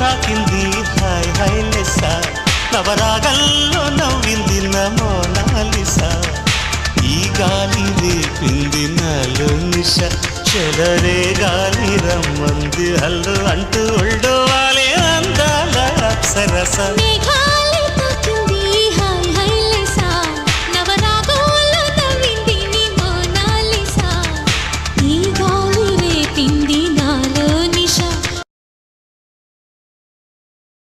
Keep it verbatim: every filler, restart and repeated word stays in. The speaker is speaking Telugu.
తాకింది హాయ్ హాయ్ లెస్సా నవరాగల్లో నవ్వింది నమోనాలిసా ఈ గాలి రేపింది నాలో నిష చెలరే గాలి రమ్మంది హల్లు అంటూ ఒళ్ళు వాలే అందాల అప్సరస